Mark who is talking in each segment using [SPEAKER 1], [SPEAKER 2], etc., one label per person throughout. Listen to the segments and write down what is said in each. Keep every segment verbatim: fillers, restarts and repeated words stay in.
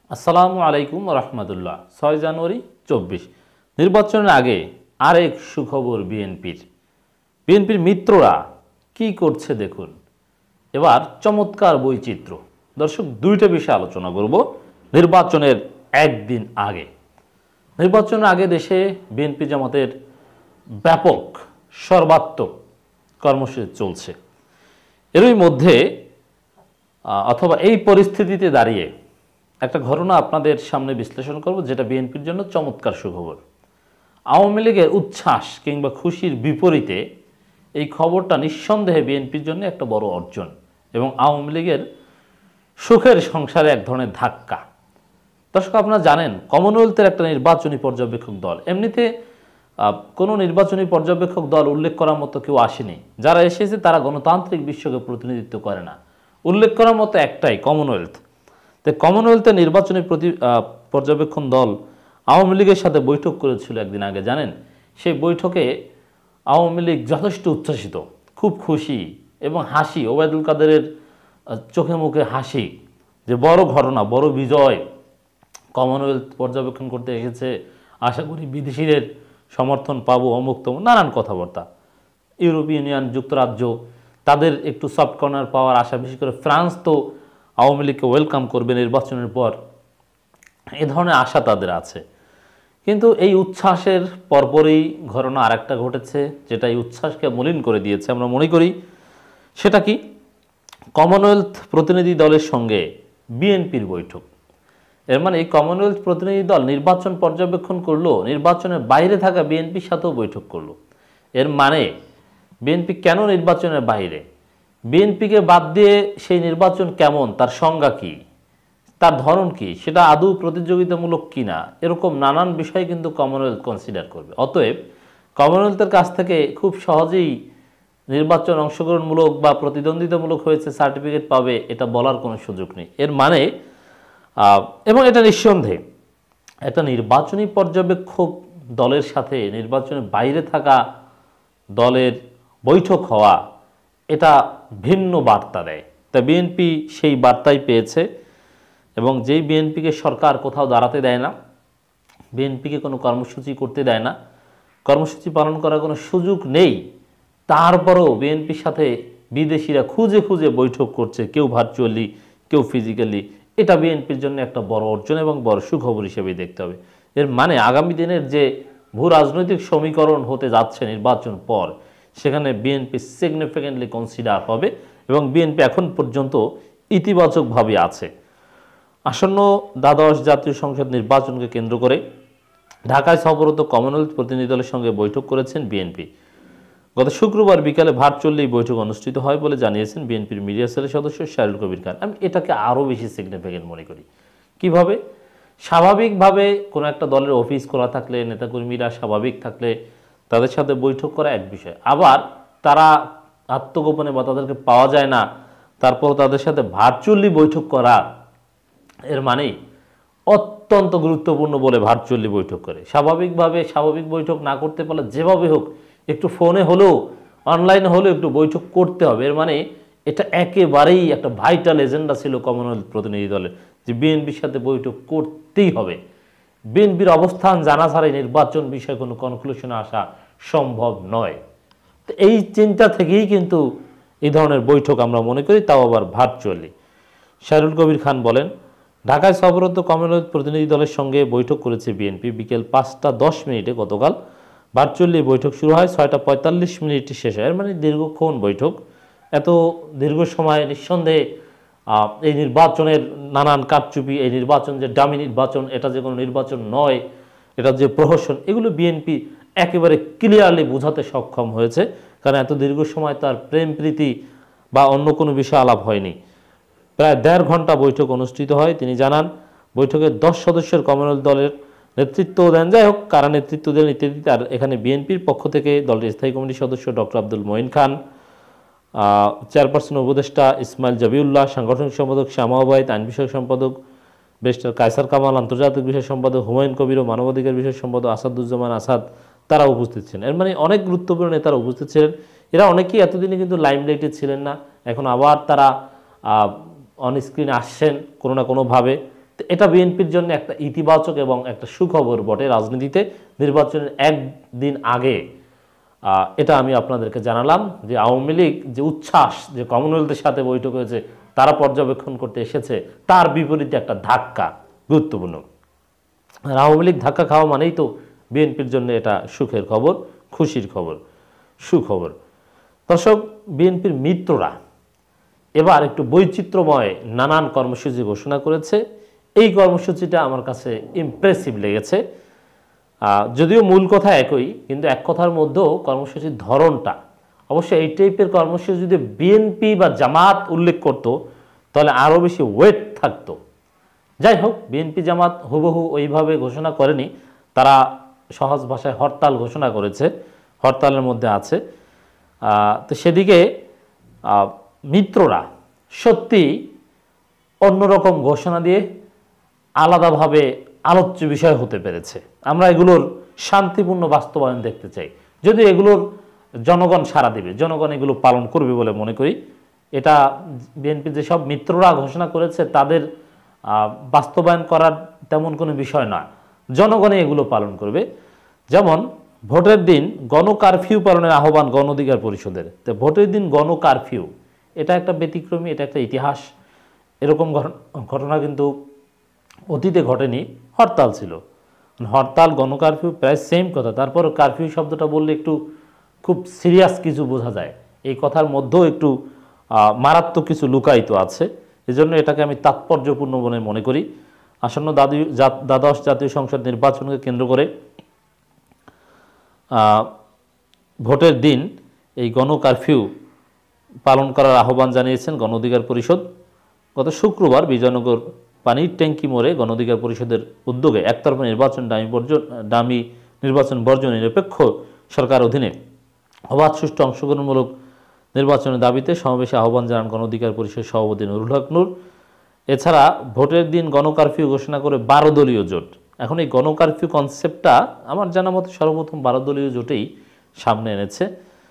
[SPEAKER 1] আসসালামু আলাইকুম রহমতুল্লাহ। ছয় জানুয়ারি চব্বিশ নির্বাচনের আগে আরেক সুখবর বিএনপির বিএনপির মিত্ররা কি করছে দেখুন। এবার চমৎকার বৈচিত্র্য। দর্শক, দুইটা বিষয় আলোচনা করব। নির্বাচনের একদিন আগে নির্বাচনের আগে দেশে বিএনপি জামাতের ব্যাপক সর্বাত্মক কর্মসূচি চলছে। এরই মধ্যে অথবা এই পরিস্থিতিতে দাঁড়িয়ে একটা ঘটনা আপনাদের সামনে বিশ্লেষণ করব, যেটা বিএনপির জন্য চমৎকার সুখবর। আওয়ামী লীগের উচ্ছ্বাস কিংবা খুশির বিপরীতে এই খবরটা নিঃসন্দেহে বিএনপির জন্য একটা বড় অর্জন এবং আওয়ামী লীগের সুখের সংসারে এক ধরনের ধাক্কা। দর্শক, আপনারা জানেন কমনওয়েলথের একটা নির্বাচনী পর্যবেক্ষক দল, এমনিতে কোনো নির্বাচনী পর্যবেক্ষক দল উল্লেখ করার মতো কেউ আসেনি। যারা এসেছে তারা গণতান্ত্রিক বিশ্বকে প্রতিনিধিত্ব করে না। উল্লেখ করার মতো একটাই কমনওয়েলথ। তো কমনওয়েলথের নির্বাচনী প্রতি পর্যবেক্ষণ দল আওয়ামী লীগের সাথে বৈঠক করেছিল একদিন আগে। জানেন, সেই বৈঠকে আওয়ামী লীগ যথেষ্ট উচ্ছ্বসিত, খুব খুশি এবং হাসি, ওবায়দুল কাদেরের চোখে মুখে হাসি, যে বড় ঘটনা, বড় বিজয়, কমনওয়েলথ পর্যবেক্ষণ করতে এসেছে, আশা করি বিদেশিদের সমর্থন পাবো, অমুক তমুক নানান কথাবার্তা। ইউরোপিয়ান ইউনিয়ন, যুক্তরাজ্য তাদের একটু সফট কর্নার পাওয়ার আশা, বিশেষ করে ফ্রান্স তো আওয়ামী লীগকে ওয়েলকাম করবে নির্বাচনের পর, এ ধরনের আশা তাদের আছে। কিন্তু এই উচ্ছ্বাসের পরপরই ঘটনা আর একটা ঘটেছে, যেটা এই উচ্ছ্বাসকে মলিন করে দিয়েছে আমরা মনে করি। সেটা কি? কমনওয়েলথ প্রতিনিধি দলের সঙ্গে বিএনপির বৈঠক। এর মানে এই কমনওয়েলথ প্রতিনিধি দল নির্বাচন পর্যবেক্ষণ করলো, নির্বাচনের বাইরে থাকা বিএনপির সাথেও বৈঠক করলো। এর মানে বিএনপি কেন নির্বাচনের বাইরে? বিএনপিকে বাদ দিয়ে সেই নির্বাচন কেমন, তার সংজ্ঞা কি, তার ধরন কি, সেটা আদৌ প্রতিযোগিতামূলক কিনা, এরকম নানান বিষয় কিন্তু কমনওয়েলথ কনসিডার করবে। অতএব কমনওয়েলথের কাছ থেকে খুব সহজেই নির্বাচন অংশগ্রহণমূলক বা প্রতিদ্বন্দ্বিতামূলক হয়েছে সার্টিফিকেট পাবে, এটা বলার কোনো সুযোগ নেই। এর মানে এবং এটা নিঃসন্দেহে একটা নির্বাচনী পর্যবেক্ষক দলের সাথে নির্বাচনের বাইরে থাকা দলের বৈঠক হওয়া, এটা ভিন্ন বার্তা দেয়। তা বিএনপি সেই বার্তাই পেয়েছে এবং যেই বিএনপিকে সরকার কোথাও দাঁড়াতে দেয় না, বিএনপিকে কোনো কর্মসূচি করতে দেয় না, কর্মসূচি পালন করার কোনো সুযোগ নেই, তারপরেও বিএনপির সাথে বিদেশিরা খুঁজে খুঁজে বৈঠক করছে, কেউ ভার্চুয়ালি, কেউ ফিজিক্যালি। এটা বিএনপির জন্য একটা বড় অর্জন এবং বড় সুখবর হিসেবেই দেখতে হবে। এর মানে আগামী দিনের যে ভূ রাজনৈতিক সমীকরণ হতে যাচ্ছে নির্বাচন পর, সেখানে বিএনপি সিগনিফিক্যান্টলি কনসিডার হবে এবং বিএনপি এখন পর্যন্ত ইতিবাচকভাবে আছে। আসন্ন দ্বাদশ জাতীয় সংসদ নির্বাচনকে কেন্দ্র করে ঢাকায় সফররত কমনওয়েলথ প্রতিনিধি দলের সঙ্গে বৈঠক করেছেন বিএনপি। গত শুক্রবার বিকালে ভার্চুয়ালি এই বৈঠক অনুষ্ঠিত হয় বলে জানিয়েছেন বিএনপির মিডিয়া সেলের সদস্য শাহরুল কবির খান। আমি এটাকে আরও বেশি সিগনিফিক্যান্ট মনে করি। কিভাবে? স্বাভাবিকভাবে কোনো একটা দলের অফিস খোলা থাকলে, নেতাকর্মীরা স্বাভাবিক থাকলে তাদের সাথে বৈঠক করা এক বিষয়, আবার তারা আত্মগোপনে বা তাদেরকে পাওয়া যায় না, তারপর তাদের সাথে ভার্চুয়ালি বৈঠক করা, এর মানে অত্যন্ত গুরুত্বপূর্ণ বলে ভার্চুয়ালি বৈঠক করে। স্বাভাবিকভাবে স্বাভাবিক বৈঠক না করতে পারলে যেভাবে হোক একটু ফোনে হলেও, অনলাইনে হলেও একটু বৈঠক করতে হবে। এর মানে এটা একেবারেই একটা ভাইটাল এজেন্ডা ছিল কমনওয়েলথ প্রতিনিধি দলের, যে বিএনপির সাথে বৈঠক করতেই হবে। বিএনপির অবস্থান জানা ছাড়াই নির্বাচন বিষয়ে কোনো কনক্লুশনে আসা সম্ভব নয়। তো এই চিন্তা থেকেই কিন্তু এই ধরনের বৈঠক আমরা মনে করি, তাও আবার ভার্চুয়ালি। শাহরুল কবির খান বলেন, ঢাকায় সফররত কমনওয়েলথ প্রতিনিধি দলের সঙ্গে বৈঠক করেছে বিএনপি। বিকেল পাঁচটা দশ মিনিটে গতকাল ভার্চুয়ালি বৈঠক শুরু হয়, ছয়টা পঁয়তাল্লিশ মিনিটে শেষ হয়। এর মানে দীর্ঘক্ষণ বৈঠক। এত দীর্ঘ সময় নিঃসন্দেহে এই নির্বাচনের নানান কারচুপি, এই নির্বাচন যে ডামি নির্বাচন, এটা যে কোনো নির্বাচন নয়, এটা যে প্রহসন, এগুলো বিএনপি একেবারে ক্লিয়ারলি বোঝাতে সক্ষম হয়েছে। কারণ এত দীর্ঘ সময় তার প্রেম প্রীতি বা অন্য কোনো বিষয় আলাপ হয়নি। প্রায় দেড় ঘন্টা বৈঠক অনুষ্ঠিত হয়। তিনি জানান, বৈঠকে দশ সদস্যের কমনওয়েলথ দলের নেতৃত্ব দেন। যাই হোক, কারা নেতৃত্ব দেন ইত্যাদি, আর এখানে বিএনপির পক্ষ থেকে দলটির স্থায়ী কমিটির সদস্য ডক্টর আব্দুল মঈন খান, চেয়ারপারসন উপদেষ্টা ইসমাইল জবিউল্লাহ, সাংগঠনিক সম্পাদক শ্যামা ওবায়দ, আইন বিষয়ক সম্পাদক ব্যারিস্টার কায়সার কামাল, আন্তর্জাতিক বিষয় সম্পাদক হুমায়ুন কবির ও মানবাধিকার বিষয় সম্পাদক আসাদুজ্জামান আসাদ তারা উপস্থিত ছিলেন। এর মানে অনেক গুরুত্বপূর্ণ নেতারা উপস্থিত ছিলেন। এরা অনেকেই এতদিনে কিন্তু লাইমলাইটে ছিলেন না, এখন আবার তারা অন স্ক্রিনে আসছেন কোনো না কোনোভাবে। তো এটা বিএনপির জন্য একটা ইতিবাচক এবং একটা সুখবর বটে। রাজনীতিতে নির্বাচনের একদিন আগে এটা আমি আপনাদেরকে জানালাম যে আওয়ামী লীগ যে উচ্ছ্বাস, যে কমনওয়েলথের সাথে বৈঠক হয়েছে, তারা পর্যবেক্ষণ করতে এসেছে, তার বিপরীতে একটা ধাক্কা গুরুত্বপূর্ণ। আর আওয়ামী লীগ ধাক্কা খাওয়া মানেই তো বিএনপির জন্য এটা সুখের খবর, খুশির খবর, সুখবর। দর্শক, বিএনপির মিত্ররা এবার একটু বৈচিত্র্যময় নানান কর্মসূচি ঘোষণা করেছে। এই কর্মসূচিটা আমার কাছে ইমপ্রেসিভ লেগেছে। যদিও মূল কথা একই, কিন্তু এক কথার মধ্যেও কর্মসূচির ধরনটা, অবশ্যই এই টাইপের কর্মসূচি যদি বিএনপি বা জামাত উল্লেখ করত তাহলে আরও বেশি ওয়েট থাকতো। যাই হোক, বিএনপি জামাত হুবহু ওইভাবে ঘোষণা করেনি, তারা সহজ ভাষায় হরতাল ঘোষণা করেছে, হরতালের মধ্যে আছে। তো সেদিকে মিত্ররা সত্যি অন্যরকম ঘোষণা দিয়ে আলাদাভাবে আলোচ্য বিষয় হতে পেরেছে। আমরা এগুলোর শান্তিপূর্ণ বাস্তবায়ন দেখতে চাই। যদি এগুলোর জনগণ সাড়া দেবে, জনগণ এগুলো পালন করবে বলে মনে করি। এটা বিএনপি যেসব মিত্ররা ঘোষণা করেছে তাদের বাস্তবায়ন করার তেমন কোনো বিষয় নয়, জনগণে এগুলো পালন করবে। যেমন ভোটের দিন গণ কারফিউ পালনের আহ্বান গণ অধিকার পরিষদের। তো ভোটের দিন গণ কারফিউ, এটা একটা ব্যতিক্রমী, এটা একটা ইতিহাস। এরকম ঘটনা কিন্তু অতীতে ঘটেনি, হরতাল ছিল। হরতাল, গণ কারফিউ প্রায় সেম কথা। তারপর কারফিউ শব্দটা বললে একটু খুব সিরিয়াস কিছু বোঝা যায়, এই কথার মধ্যেও একটু মারাত্মক কিছু লুকায়িত আছে। এজন্য এটাকে আমি তাৎপর্যপূর্ণ বলে মনে করি। আসন্ন দ্বাদশ জাতীয় সংসদ নির্বাচনকে কেন্দ্র করে ভোটের দিন এই গণ কারফিউ পালন করার আহ্বান জানিয়েছেন গণ অধিকার পরিষদ। গত শুক্রবার বিজয়নগর পানির ট্যাঙ্কি মোড়ে গণ অধিকার পরিষদের উদ্যোগে একতরফা নির্বাচন ডামি বর্জন ডামি নির্বাচন বর্জন নিরপেক্ষ সরকার অধীনে অবাধ সুষ্ঠু অংশগ্রহণমূলক নির্বাচনের দাবিতে সমাবেশে আহ্বান জানান গণ অধিকার পরিষদ সভাপতি নুরুল হক নূর। এছাড়া ভোটের দিন গণ কারফিউ ঘোষণা করে বারো দলীয় জোট। এখন এই গণ কারফিউ কনসেপ্টটা আমার জানা মতো সর্বপ্রথম বারো দলীয় জোটেই সামনে এনেছে।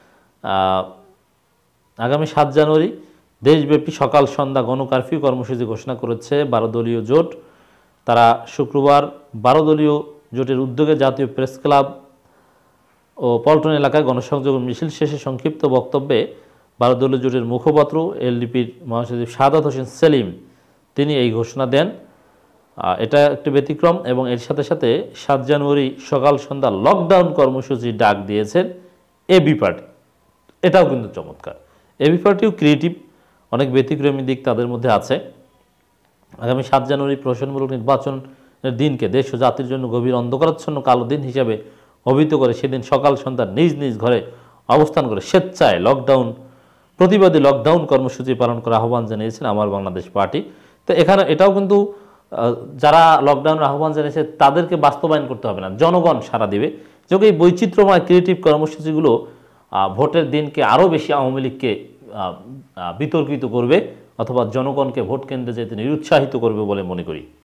[SPEAKER 1] আগামী সাত জানুয়ারি দেশব্যাপী সকাল সন্ধ্যা গণ কারফিউ কর্মসূচি ঘোষণা করেছে বারো দলীয় জোট। তারা শুক্রবার বারো দলীয় জোটের উদ্যোগে জাতীয় প্রেস ক্লাব ও পল্টন এলাকায় গণসংযোগ মিছিল শেষে সংক্ষিপ্ত বক্তব্যে বারো দলীয় জোটের মুখপাত্র এলডিপির মহাসচিব সাদাত হোসেন সেলিম তিনি এই ঘোষণা দেন। এটা একটি ব্যতিক্রম এবং এর সাথে সাথে সাত জানুয়ারি সকাল সন্ধ্যা লকডাউন কর্মসূচি ডাক দিয়েছেন এবি পার্টি। এটাও কিন্তু চমৎকার। এবি পার্টিও ক্রিয়েটিভ, অনেক ব্যতিক্রমী দিক তাদের মধ্যে আছে। আগামী সাত জানুয়ারি প্রশাসনমূলক নির্বাচনের দিনকে দেশ ও জাতির জন্য গভীর অন্ধকারাচ্ছন্ন কালো দিন হিসাবে অভিহিত করে সেদিন সকাল সন্ধ্যা নিজ নিজ ঘরে অবস্থান করে স্বেচ্ছায় লকডাউন প্রতিবাদী লকডাউন কর্মসূচি পালন করার আহ্বান জানিয়েছেন আমার বাংলাদেশ পার্টি। তো এখানে এটাও কিন্তু যারা লকডাউনের আহ্বান জানিয়েছে তাদেরকে বাস্তবায়ন করতে হবে না, জনগণ সাড়া দিবে। যোগ এই বৈচিত্র্যময় ক্রিয়েটিভ কর্মসূচিগুলো ভোটের দিনকে আরও বেশি আওয়ামী লীগকে বিতর্কিত করবে অথবা জনগণকে ভোট কেন্দ্রে যেতে নিরুৎসাহিত করবে বলে মনে করি।